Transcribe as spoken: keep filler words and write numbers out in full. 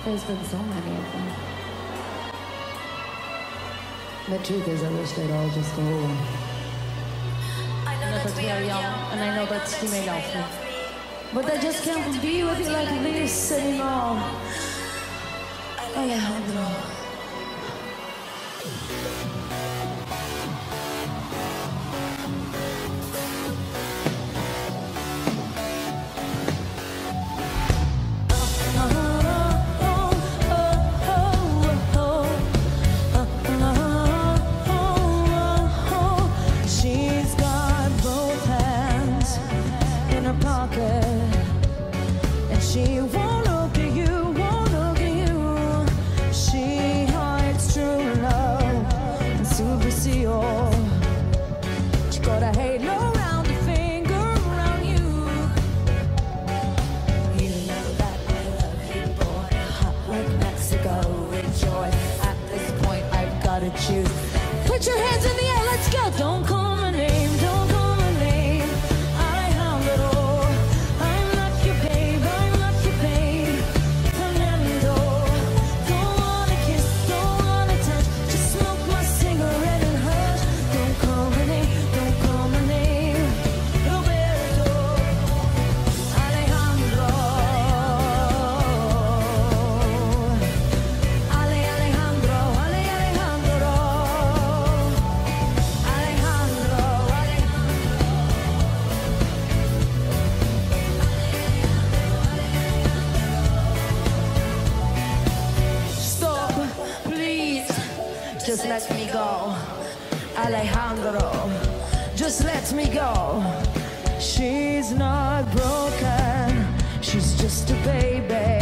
There's been so many of them. The truth is, I wish they'd all just go away. I know that we are young, and I know that you may love me. But I just can't be with you like this anymore. Alejandro. She won't look at you, won't look at you. She hides true love and superstition. She got a halo around the finger around you. You know that I love you, boy. Hot like Mexico with joy. At this point, I've gotta choose. Put your hands in the air, let's go. Don't call my name, don't call my name. Alejandro. Just let me go, Alejandro. Just let me go. She's not broken, she's just a baby.